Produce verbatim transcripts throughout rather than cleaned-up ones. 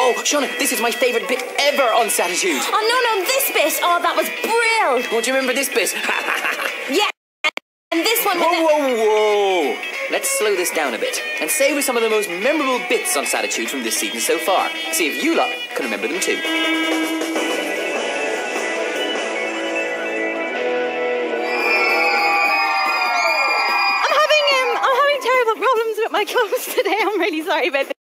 Oh, Shauna, this is my favourite bit ever on Sattitude. Oh, no, no, this bit. Oh, that was brilliant. Don't you remember this bit? Yeah, and this one... Whoa, whoa, whoa. Let's slow this down a bit and savour some of the most memorable bits on Sattitude from this season so far. See if you lot can remember them too. I'm having, um, I'm having terrible problems with my clothes today. I'm really sorry about this.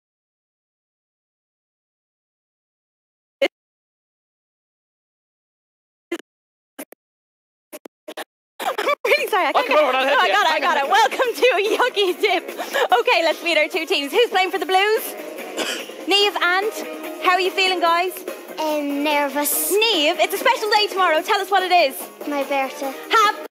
Sorry, I, oh, come over, no, I got it, I got it. Welcome to a Yucky Dip. Okay, let's meet our two teams. Who's playing for the Blues? Niamh and... How are you feeling, guys? Um, nervous. Niamh, it's a special day tomorrow. Tell us what it is. My birthday. Happy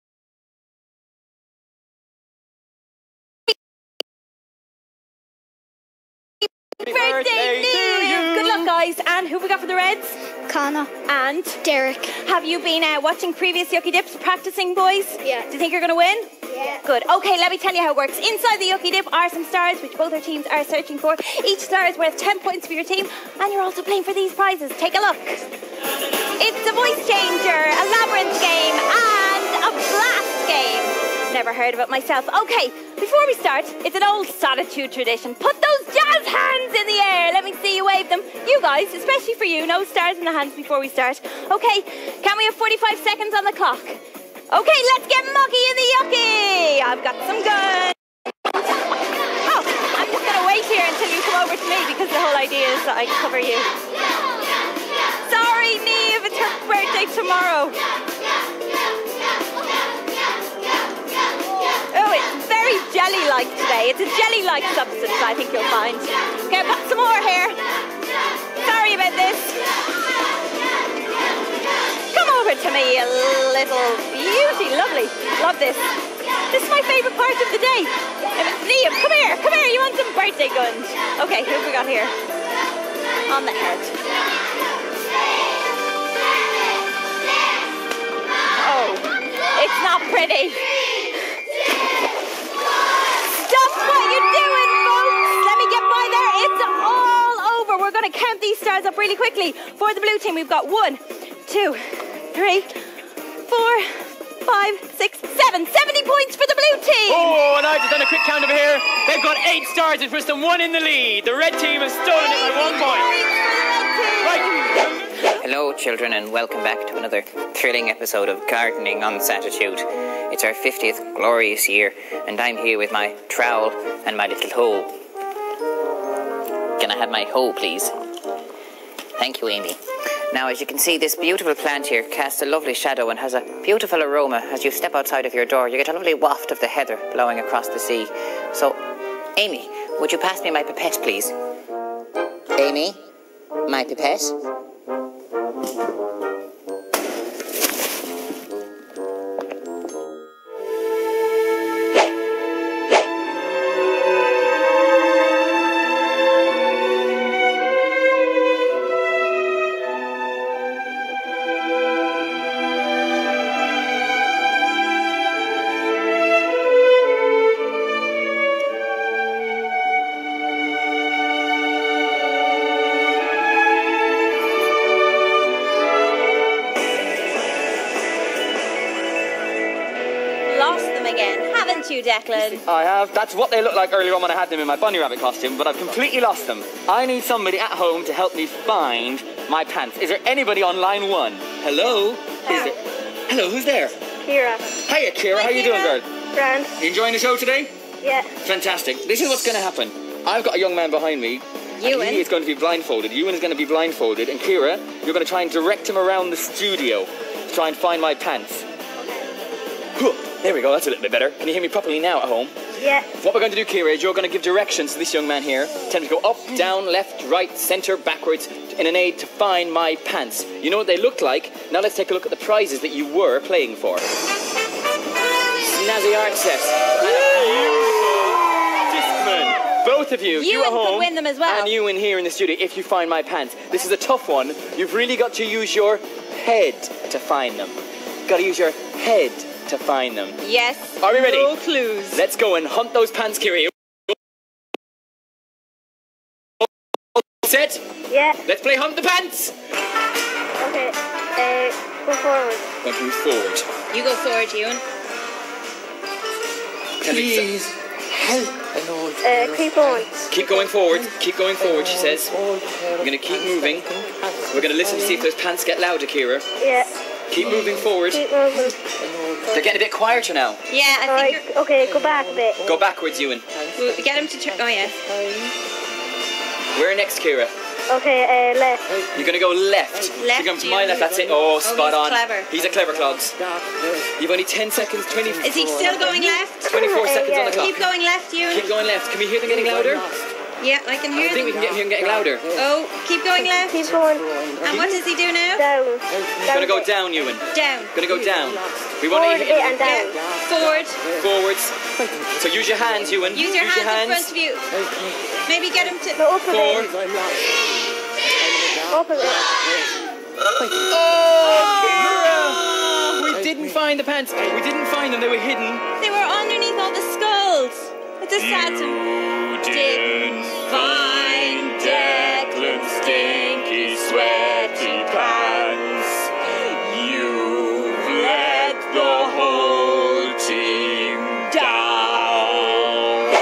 birthday, Niamh! Good luck, guys. And who have we got for the Reds? Connor. And? Derek. Have you been uh, watching previous Yucky Dips, practicing, boys? Yeah. Do you think you're going to win? Yeah. Good. Okay, let me tell you how it works. Inside the Yucky Dip are some stars, which both our teams are searching for. Each star is worth ten points for your team, and you're also playing for these prizes. Take a look. It's a voice changer, a labyrinth game, and a blast game. Never heard of it myself. Okay, before we start, it's an old Sattitude tradition. Put those jazz hands in the air. Let me see you wave them. You guys, especially for you, no stars in the hands before we start. Okay, can we have forty-five seconds on the clock? Okay, let's get mucky in the yucky. I've got some guns. Oh, I'm just going to wait here until you come over to me because the whole idea is that I cover you. Sorry, Niamh, it's her birthday tomorrow. Oh, it's very jelly-like today. It's a jelly-like substance, I think you'll find. Okay, I've got some more here. Sorry about this. Come over to me, you little beauty. Lovely. Love this. This is my favourite part of the day. Niamh, come here. Come here. You want some birthday guns? Okay, who have we got here? On the head. Oh, it's not pretty. Stop what you're doing, folks! Let me get by there. It's all over. We're going to count these stars up really quickly. For the blue team, we've got one, two, three, four, five, six, seven. seventy points for the blue team. Oh, and I've just done a quick count over here. They've got eight stars and Bristol one in the lead. The red team has stolen it by one point. Right. Hello, children, and welcome back to another thrilling episode of Gardening on Sattitude. It's our fiftieth glorious year, and I'm here with my trowel and my little hoe. Can I have my hoe, please? Thank you, Amy. Now, as you can see, this beautiful plant here casts a lovely shadow and has a beautiful aroma. As you step outside of your door, you get a lovely waft of the heather blowing across the sea. So, Amy, would you pass me my pipette, please? Amy, my pipette? Declan. I have. That's what they looked like earlier on when I had them in my bunny rabbit costume, but I've completely lost them. I need somebody at home to help me find my pants. Is there anybody on line one? Hello? Hello. Is there... Hello, who's there? Kira. Hiya, Kira. How you doing, girl? Grand. You enjoying the show today? Yeah. Fantastic. This is what's going to happen. I've got a young man behind me. Ewan. He is going to be blindfolded. Ewan is going to be blindfolded. And Kira, you're going to try and direct him around the studio to try and find my pants. Okay. There we go, that's a little bit better. Can you hear me properly now at home? Yeah. What we're going to do, Kira, is you're going to give directions to this young man here. Tell him to go up, down, left, right, centre, backwards, in an aid to find my pants. You know what they look like? Now let's take a look at the prizes that you were playing for. Snazzy art set. And a beautiful Discman. Both of you, you, you at home, could win them as well. and you in here in the studio, if you find my pants. This is a tough one. You've really got to use your head to find them. You've got to use your head to find them. Yes. Are we ready? No clues. Let's go and hunt those pants, Kiri. Set. Yeah. Let's play Hunt the Pants. Okay. Uh, go forward. Want to move forward. You go forward, Ewan. Please help an old Uh, keep on. Keep going forward. Keep going forward, she says. We're going to keep moving. We're going to listen to see if those pants get louder, Kira. Yeah. Keep moving forward. Keep moving. They're getting a bit quieter now. Yeah, I think Alright, you're... okay, go back a bit. Go backwards, Ewan. We'll get him to turn... Oh, yeah. Where next, Kira? Okay, uh, left. You're going to go left. Left, You're going to you. my left. That's it. Oh, spot he's on. clever. He's a clever clogs. You've only ten seconds, twenty. Is he still going left? twenty-four Uh, seconds on the yeah. clock. Keep going left, Ewan. Keep going left. Can we hear them getting louder? Yeah, I can I hear think we them. can get hear them getting louder. Oh, keep going left. Keep going. And what does he do now? Down. He's going to go down, Ewan. Down. Going to go down. We want Forward to a bit and down. Yeah. Forward. forwards. So use your hands, Ewan. Use your use hands in front of you. Maybe get him to... Go up a Four. bit. Up a bit. Oh, we didn't find the pants. We didn't find them. They were hidden. They were underneath all the skulls. It's a sad didn't find Declan's stinky, sweaty pants. You've let the whole team down.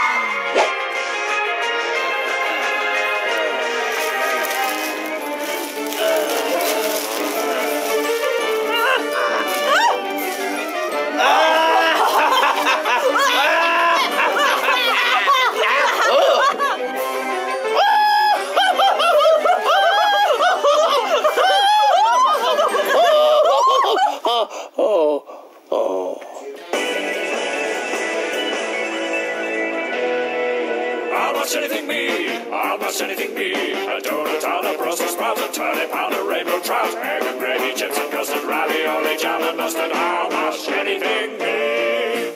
How much anything me? How much anything me? A donut on a Brussels sprout, a turnip on a rainbow trout, egg and gravy, chips and custard, ravioli, jam and mustard. How much anything me?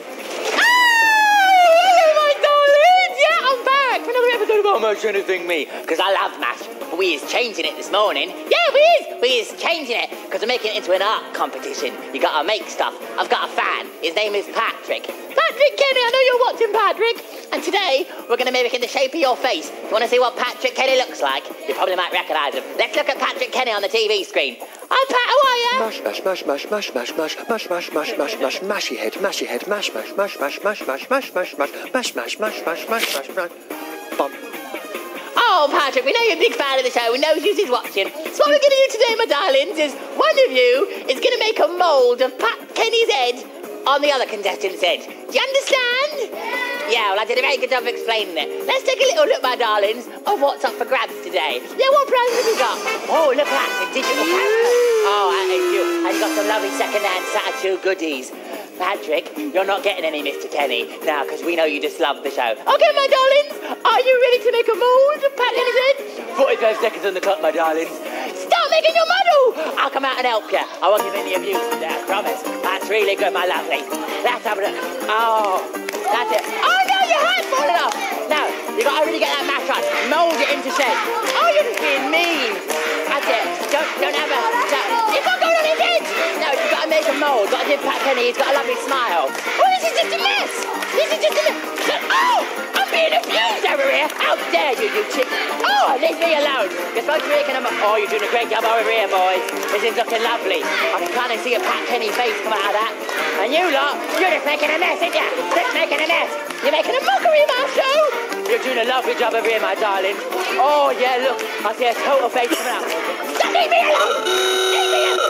Hello, my darlings! Yeah, I'm back for another episode of How Much Anything Me. Because I love mash. But we is changing it this morning. Yeah, we is. We is changing it because we're making it into an art competition. You gotta make stuff. I've got a fan. His name is Patrick. Patrick Kenny, I know you're watching, Patrick. And today, we're gonna make it in the shape of your face. If you wanna see what Patrick Kenny looks like, you probably might recognise him. Let's look at Patrick Kenny on the T V screen. Hi, Pat, how are you? Mash, mash, mash, mash, mash, mash, mash, mash, mash, mash, mash, mash, mashy head, mashy head, mash, mash, mash, mash, mash, mash, mash, mash, mash, mash, mash, mash, mash, mash, mash, mash, bum. Oh, Patrick, we know you're a big fan of the show. We know who's watching. So what we're going to do today, my darlings, is one of you is going to make a mould of Pat Kenny's head on the other contestant's head. Do you understand? Yeah, well, I did a very good job of explaining it. Let's take a little look, my darlings, of what's up for grabs today. Yeah, what prize have we got? Oh, look at that, a digital camera. Oh, that is you. And you got some lovely second-hand Sattitude goodies. Patrick, you're not getting any Mister Kenny now, because we know you just love the show. Okay, my darlings, are you ready to make a mould of Pat Kenny's head? forty-five seconds on the clock, my darlings. Start making your model! I'll come out and help you. I won't give any abuse today, I promise. That's really good, my lovely. Let's have a look. Oh, that's it. Oh, no, your hand's falling off. Now, you got to really get that mash right. Mould it into shape. Oh, you're just being mean. That's it. Don't, don't have a... No, you've got to go on his head. No, you've got to make a mould. Got to give Pat Kenny, he's got a lovely smile. Oh, this is just a mess. This is just a mess. Oh, I'm being abused over here. How dare you, you chick. Oh, leave me alone. You're supposed to be making a mould. Oh, you're doing a great job over here, boys. This is looking lovely. I can kind of see a Pat Kenny face come out of that. And you lot, you're just making a mess, ain't you? Just making a mess. You're making a mockery of our show. You're doing a lovely job over here, my darling. Oh, yeah, look. I see a total face coming out. Stop, leave me alone. Leave me alone.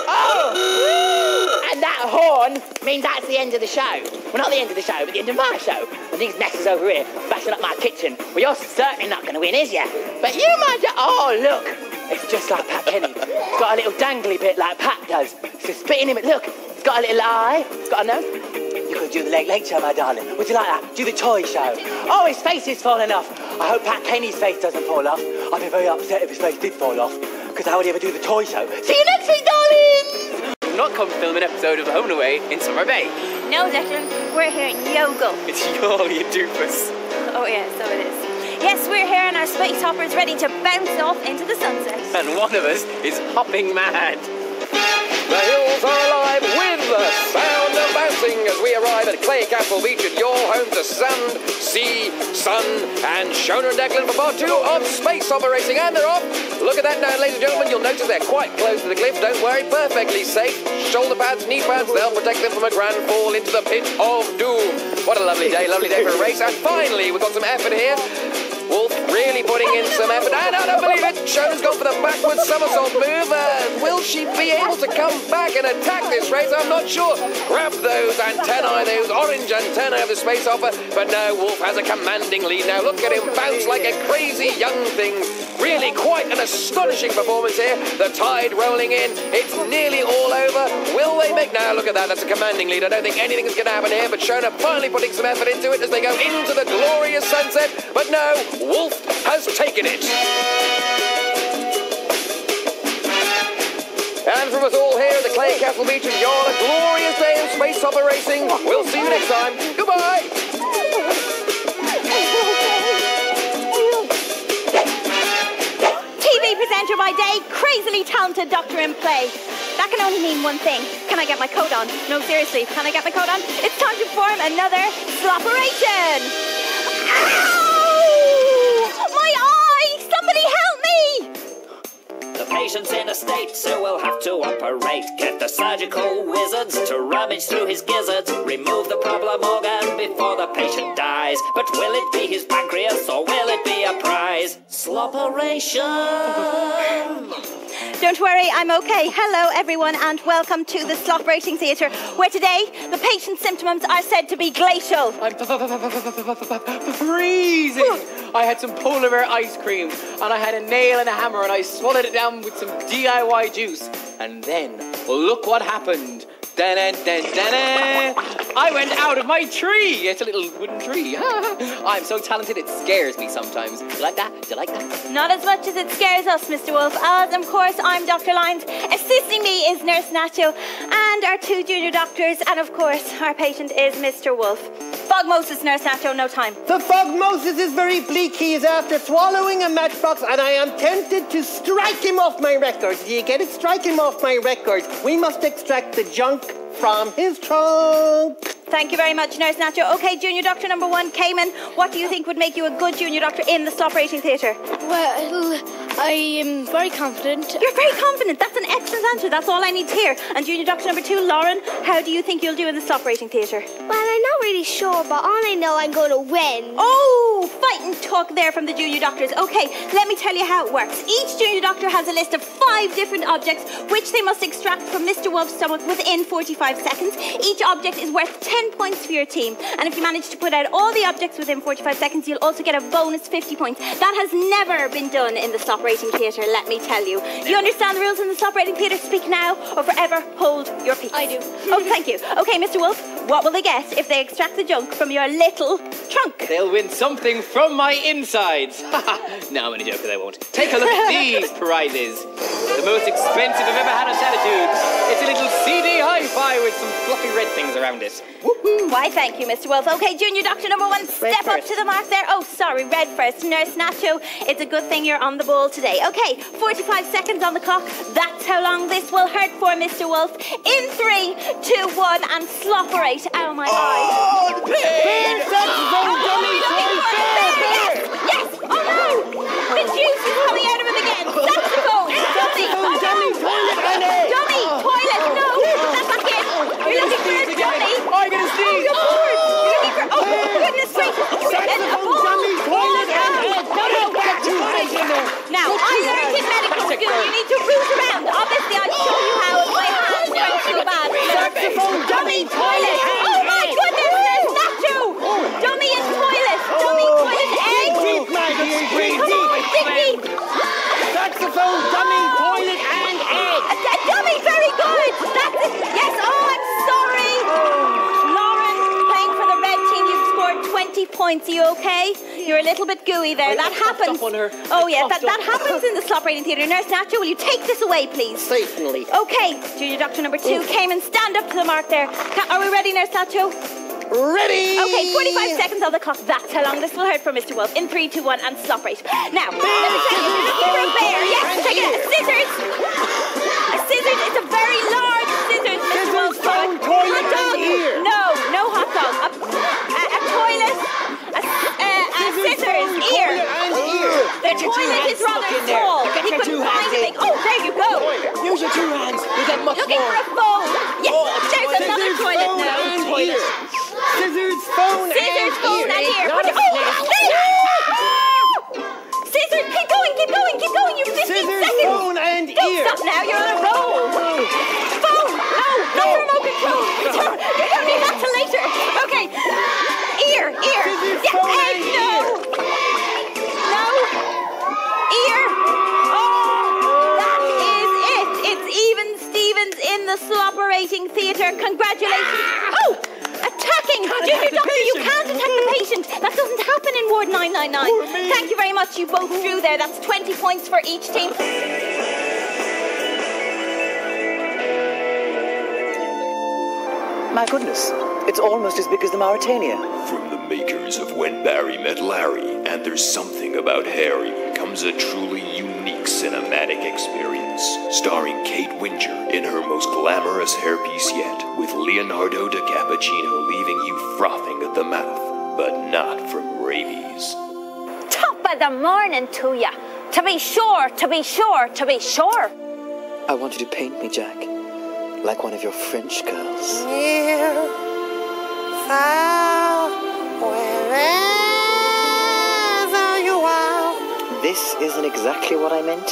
Oh. And that horn means that's the end of the show. Well, not the end of the show, but the end of my show. And these messes over here, bashing up my kitchen. Well, you're certainly not going to win, is you? But you might... Oh, look. It's just like Pat Kenny. It's got a little dangly bit like Pat does. So spitting him. Look, it's got a little eye. It's got a nose. You could do the Late Late Show, my darling. Would you like that? Do the toy show. Oh, his face is falling off. I hope Pat Kenny's face doesn't fall off. I'd be very upset if his face did fall off, because how would he ever do the toy show? See you next week, darlings! We've not come to film an episode of Home and Away in Summer Bay. No, Declan, we're here in Yogo. It's yo, you doofus. Oh, yeah, so it is. Yes, we're here and our space hopper's ready to bounce off into the sunset. And one of us is hopping mad. The hills are alive with the sound of bouncing. racing as we arrive at Clay Castle Beach at your home to sand, sea, sun, and Shona and Declan for part two of Space Opera Racing. And they're off. Look at that now, ladies and gentlemen. You'll notice they're quite close to the cliff. Don't worry, perfectly safe. Shoulder pads, knee pads, they'll protect them from a grand fall into the pit of doom. What a lovely day, lovely day for a race. And finally, we've got some effort here. Wolf really putting in some effort, and I don't believe it. Shona's gone for the backwards somersault move. Uh, will she be able to come back and attack this race? I'm not sure. Grab those antennae, those orange antennae of the Space Opera. But no, Wolf has a commanding lead now. Look at him bounce like a crazy young thing. Really quite an astonishing performance here. The tide rolling in. It's nearly all over. Will they make... Now, look at that. That's a commanding lead. I don't think anything's going to happen here, but Shona finally putting some effort into it as they go into the glorious sunset. But no, Wolf has taken it. And from us all here at the Clay Castle Beach, enjoy a glorious day of Space Opera Racing. We'll see you next time. Goodbye. T V presenter by day, crazily talented doctor in play. That can only mean one thing. Can I get my coat on? No, seriously, can I get my coat on? It's time to perform another sloperation. Ow! My eye! Somebody help me! The patient's in a state, so we'll have to operate. Get the surgical wizards to rummage through his gizzards. Remove the problem organ before the patient dies. But will it be his pancreas or will it be a prize? Sloperation! Don't worry, I'm okay. Hello, everyone, and welcome to the Sloperation Theatre, where today the patient's symptoms are said to be glacial. I'm freezing. I had some polar bear ice cream, and I had a nail and a hammer, and I swallowed it down with some D I Y juice. And then, look what happened. Dun, dun, dun, dun. I went out of my tree. It's a little wooden tree. I'm so talented it scares me sometimes. Do you like that? Do you like that? Not as much as it scares us, Mister Wolf, as of course I'm Doctor Lyons. Assisting me is Nurse Nacho and our two junior doctors, and of course our patient is Mister Wolf. Fogmosis, Nurse Nacho, no time. The Fogmosis is very bleak. He is after swallowing a matchbox, and I am tempted to strike him off my record. Do you get it? Strike him off my record. We must extract the junk from his trunk. Thank you very much, Nurse Nacho. Okay, junior doctor number one, Cayman, what do you think would make you a good junior doctor in the Sloperation Theatre? Well, I am very confident. You're very confident. That's an excellent answer. That's all I need to hear. And junior doctor number two, Lauren, how do you think you'll do in the Sloperation Theatre? Well, I'm not really sure, but all I know I'm going to win. Oh, fight and talk there from the junior doctors. Okay, let me tell you how it works. Each junior doctor has a list of five different objects which they must extract from Mister Wolf's stomach within forty-five seconds. Each object is worth ten points for your team. And if you manage to put out all the objects within forty-five seconds, you'll also get a bonus fifty points. That has never been done in the Sloperation Theatre, let me tell you. You understand the rules in the Sloperation Theatre? Speak now or forever hold your peace. I do. Oh, thank you. Okay, Mister Wolf, what will they get if they extract the junk from your little trunk? They'll win something from my insides. No, I'm only joking, they won't. Take a look at these prizes. The most expensive I've ever had on Sattitude. It's a little C D hi-fi with some fluffy red things around it. Woohoo! Why, thank you, Mister Wolf. Okay, junior doctor number one, step up to the mark there. Oh, sorry, red first. Nurse Nacho, it's a good thing you're on the ball today. Okay, forty-five seconds on the clock. That's how long this will hurt for Mister Wolf. In three, two, one, and sloperate. Ow, my eye. Oh, pain! Yes! Oh, no! The juice is coming out of him again. Saxophone! Dummy! Dummy, toilet, Annie! Dummy! Toilet! No! Put that back in! You're looking for a dummy! I'm gonna sneeze! You're bored! You're looking for... Oh, goodness gracious! A ball! Dummy, toilet, No, no, no, Get two things in there! Now, I learned in medical school you need to root around. Obviously, I'll show you how if my hands weren't so bad. Saxophone, dummy, toilet, Oh my goodness, there's Nacho! Dummy and toilet! Dummy, toilet, egg! Deep, Maggie, breathe Come on, dig deep! Saxophone, dummy, toilet, and egg! A, a dummy, very good! That's it! Yes, oh, I'm sorry! Lauren, playing for the red team, you've scored twenty points. Are you okay? You're a little bit gooey there. That happens. On her. Oh, yeah, that, Coughed that up. happens in the Sloperation Theatre. Nurse Nacho, will you take this away, please? Certainly. Okay, junior doctor number two came and stand up to the mark there. Ca- Are we ready, Nurse Nacho? Ready! Okay, forty-five seconds on the clock. That's how long this will hurt for Mister Wolf. In three, two, one, and sloperate. Now, let me tell you, you're looking for a bear. Yes, take it. Scissors. A scissors. It's a very large scissors. Mister Scissors, Wolf. phone, toilet, Hot dog. and ear. No. toilet. ear. Scissors, phone, Scissors, and phone, ear. and ear. Not What- a oh, snake. Scissors, keep going, keep going, keep going. You've fifteen Scissors, seconds. phone, and Don't ear. stop now, you're on a roll. Phone, no, not the remote control. Return. You're going to need that till later. Okay. Ear, ear. Scissors, Yeah, phone, head, and no. ear. No. Ear. Oh, that is it. It's even Stevens in the slop-orating theatre. Congratulations. Oh, attacking. Junior Doctor, you can't attack the patient. That doesn't happen in Ward nine nine nine. Thank you very much. You both drew there. That's twenty points for each team. My goodness, it's almost as big as the Mauritania. From the makers of When Barry Met Larry and There's Something About Harry comes a truly unique cinematic experience, starring Kate Winger in her most glamorous hairpiece yet, with Leonardo DiCappuccino leaving you frothing at the mouth, but not from rabies. Top of the morning to ya. To be sure, to be sure, to be sure. I want you to paint me, Jack, like one of your French girls. Near, far, wherever you are. This isn't exactly what I meant.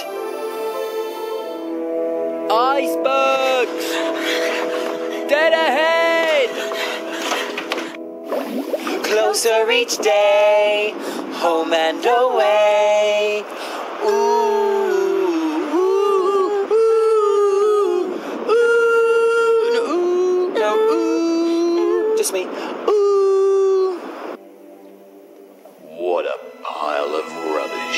Icebergs! Dead ahead! Closer each day, home and away. Ooh, ooh, ooh, ooh, no, ooh, no, ooh. Just me. Ooh. What a pile of rubbish.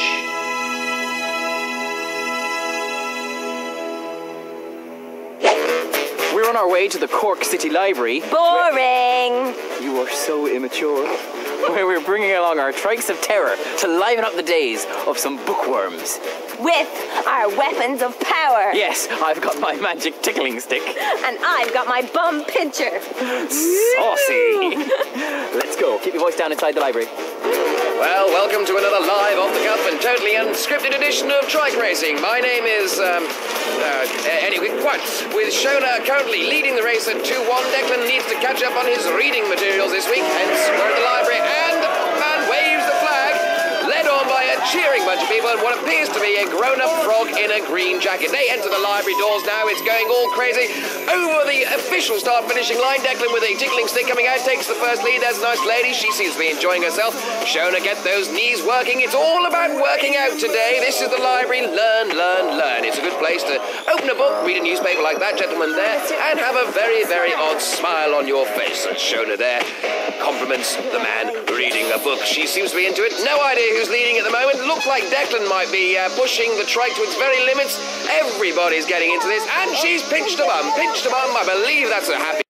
We're on our way to the Cork City Library. Boring. You are so immature. Where we're bringing along our trikes of terror to liven up the days of some bookworms. With our weapons of power. Yes, I've got my magic tickling stick. And I've got my bum pincher. Saucy. Let's go. Keep your voice down inside the library. Well, welcome to another live, off-the-cuff and totally unscripted edition of Trike Racing. My name is, um, uh, anyway, what? With Shona currently leading the race at two one, Declan needs to catch up on his reading materials this week, hence we're at the library, and the man waves the flag, led on by a cheering bunch of people and what appears to be a grown-up frog in a green jacket. They enter the library doors now, it's going all crazy. Over the official start-finishing line, Declan with a tickling stick coming out, takes the first lead. There's a nice lady, she seems to be enjoying herself. Shona, get those knees working. It's all about working out today. This is the library. Learn, learn, learn. It's a good place to open a book, read a newspaper like that gentleman there, and have a very, very odd smile on your face. And Shona there compliments the man reading a book. She seems to be into it. No idea who's leading at the moment. Looks like Declan might be uh, pushing the trike to its very limits. Everybody's getting into this, and she's pinched a bum. Pinched a bum. I believe that's a happy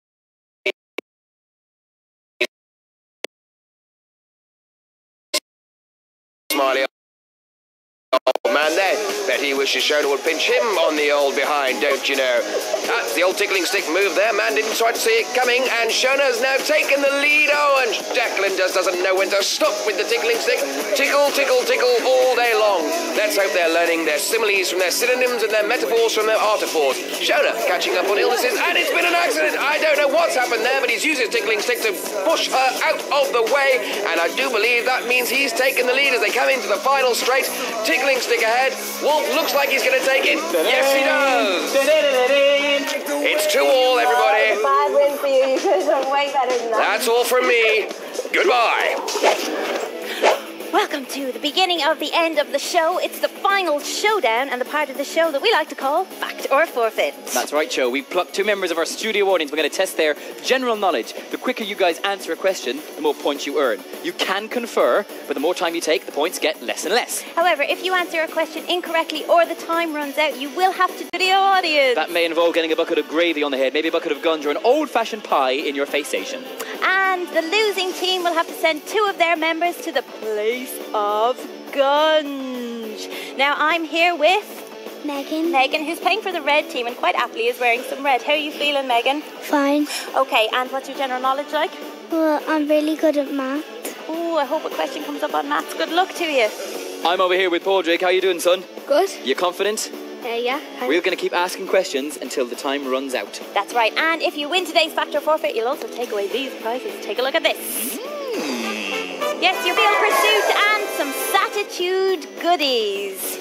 smiley old man there. Bet he wishes Shona would pinch him on the old behind, don't you know? That's the old tickling stick move there. Man didn't try to see it coming, and Shona's now taken the lead. Oh, and Declan just doesn't know when to stop with the tickling stick. Tickle, tickle, tickle all day long. Let's hope they're learning their similes from their synonyms and their metaphors from their artiphors. Shona catching up on illnesses, and it's been an accident. I don't know what's happened there, but he's used his tickling stick to push her out of the way, and I do believe that means he's taken the lead as they come into the final straight. Tickling stick ahead. Wolf looks like he's going to take it. Yes, he does. It's two all, everybody. Bad win for you. You could have done way better than that. That's all from me. Goodbye. Welcome to the beginning of the end of the show. It's the final showdown and the part of the show that we like to call Fact or Forfeit. That's right, Joe. We've plucked two members of our studio audience. We're going to test their general knowledge. The quicker you guys answer a question, the more points you earn. You can confer, but the more time you take, the points get less and less. However, if you answer a question incorrectly or the time runs out, you will have to do the audience. That may involve getting a bucket of gravy on the head, maybe a bucket of guns, or an old-fashioned pie in your face station. And the losing team will have to send two of their members to the place of Gunge. Now I'm here with Megan. Megan, who's playing for the red team and quite aptly is wearing some red. How are you feeling, Megan? Fine. Okay, and what's your general knowledge like? Well, I'm really good at math. Oh, I hope a question comes up on maths. Good luck to you. I'm over here with Paul Drake. How you doing, son? Good. You confident? Uh, yeah. We're going to keep asking questions until the time runs out. That's right. And if you win today's Factor Forfeit, you'll also take away these prizes. Take a look at this. Mm. Yes, your Real Pursuit and some Sattitude goodies.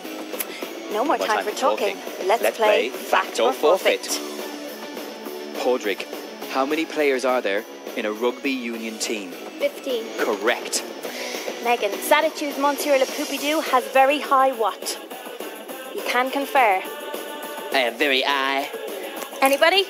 No more, more time, time for for talking. talking. Let's, Let's play, play Fact, Fact or or Forfeit. Forfeit. Padraig, how many players are there in a rugby union team? fifteen. Correct. Megan, Sattitude's Monsieur Le Poupidou has very high what? You can confer. I have very eye. Anybody?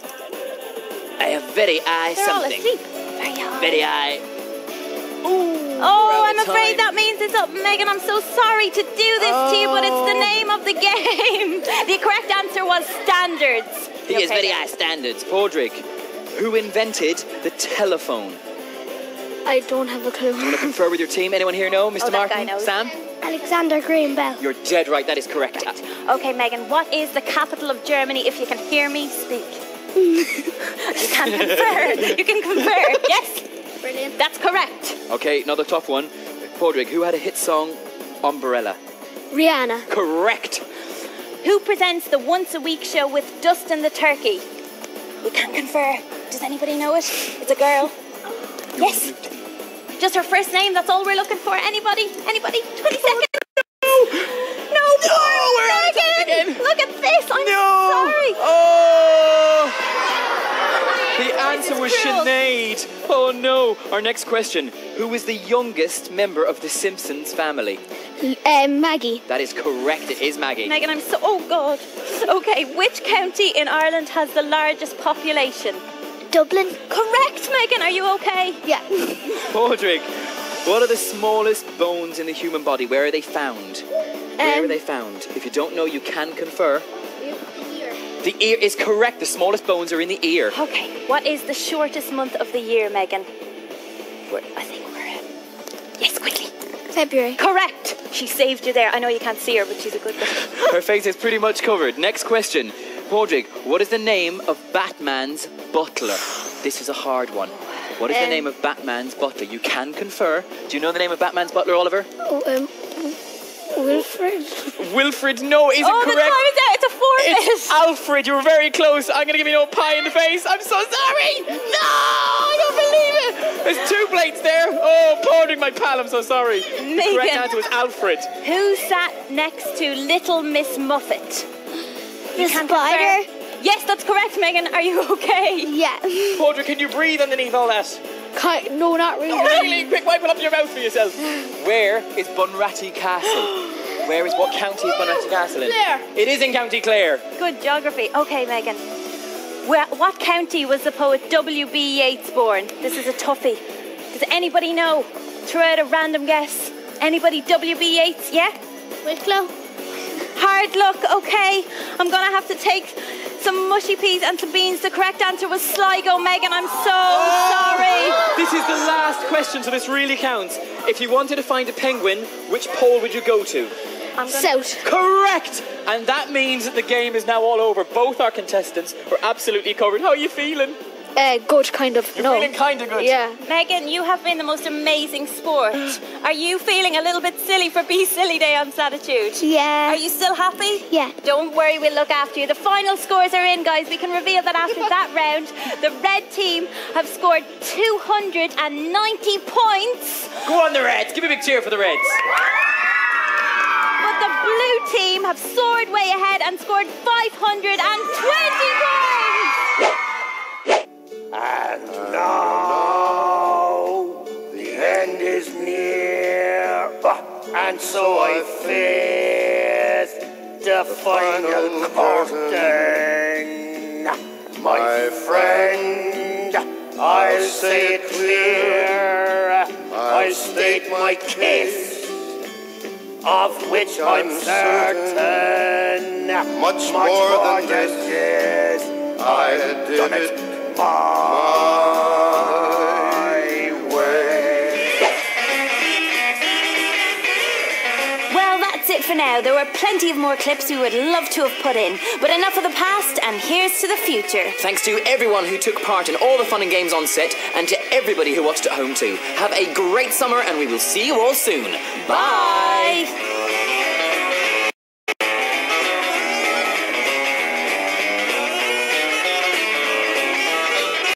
I have very eye They're all something. asleep. Very high. Very eye. Ooh, Oh, we're out I'm of afraid time. that means it's up. Megan, I'm so sorry to do this to you, but it's the name of the game. The correct answer was standards. He You is okay very then? high standards. Padraig, who invented the telephone? I don't have a clue. Want to confer with your team? Anyone here know? Mister Oh, that guy Martin? knows. Sam? Alexander Graham Bell. You're dead right. That is correct. Okay, Megan, what is the capital of Germany? If you can hear me, speak. You can confer. You can confer. Yes, Brilliant. that's correct. Okay, another tough one. Padraig, who had a hit song, Umbrella? Rihanna. Correct. Who presents the once a week show with Dustin the Turkey? We can confer. Does anybody know it? It's a girl. Yes. Just her first name, that's all we're looking for. Anybody? Anybody? twenty seconds. No, poor we're out of time Megan. again. Look at this. I'm No. sorry. Oh! The answer was cruel. Sinead. Oh no. Our next question. Who is the youngest member of the Simpsons family? Um, Maggie. That is correct. It is Maggie. Megan, I'm so... Oh, God. Okay, which county in Ireland has the largest population? Dublin. Correct, Megan. Are you okay? Yeah. Padraig, what are the smallest bones in the human body? Where are they found? Where are Um, they found? If you don't know, you can confer. The ear is correct. The smallest bones are in the ear. Okay, what is the shortest month of the year, Megan? We're, I think we're... Yes, quickly. February. Correct. She saved you there. I know you can't see her, but she's a good girl. Her face is pretty much covered. Next question. Padraig, what is the name of Batman's butler? This is a hard one. What is the Um, name of Batman's butler? You can confer. Do you know the name of Batman's butler, Oliver? Oh, um, Wilfred. Wilfred, no, isn't Oh, the correct. time is out. It's a forfeit. It's Alfred. You were very close. I'm going to give you no pie in the face. I'm so sorry. No, I don't believe it. There's two plates there. Oh, Padraig, my pal, I'm so sorry. The correct Megan. answer was Alfred. Who sat next to Little Miss Muffet? The can spider. confer. Yes, that's correct, Megan. Are you okay? Yeah. Padraig, can you breathe underneath all that? Ki- no, not really. Oh, really? Quick, wipe it up your mouth for yourself. Where is Bunratty Castle? Where is, what county is Bunratty Castle in? Clare. It is in County Clare. Good geography. Okay, Megan. Where, what county was the poet W B Yeats born? This is a toughie. Does anybody know? Throw out a random guess. Anybody W B Yeats? Yeah? Wicklow. Hard luck, okay. I'm gonna have to take some mushy peas and some beans. The correct answer was Sligo, Megan. I'm so sorry. This is the last question, so this really counts. If you wanted to find a penguin, which pole would you go to? I'm gonna... South. Correct! And that means that the game is now all over. Both our contestants are absolutely covered. How are you feeling? Uh, good, kind of. You're no. feeling kind of good. Yeah. Megan, you have been the most amazing sport. Are you feeling a little bit silly for Be Silly Day on Sattitude? Yeah. Are you still happy? Yeah. Don't worry, we'll look after you. The final scores are in, guys. We can reveal that after that round. The red team have scored two hundred ninety points, Go on, the Reds. Give a big cheer for the Reds. but the blue team have soared way ahead and scored five hundred twenty points. And now the end is near, and so I face the final curtain. My friend, I'll say it clear, I'll state my case, of which I'm certain. Much more than this, this, I did it my way. Well, that's it for now. There were plenty of more clips we would love to have put in. But enough of the past, and here's to the future. Thanks to everyone who took part in all the fun and games on set, and to everybody who watched at home too. Have a great summer, and we will see you all soon. Bye!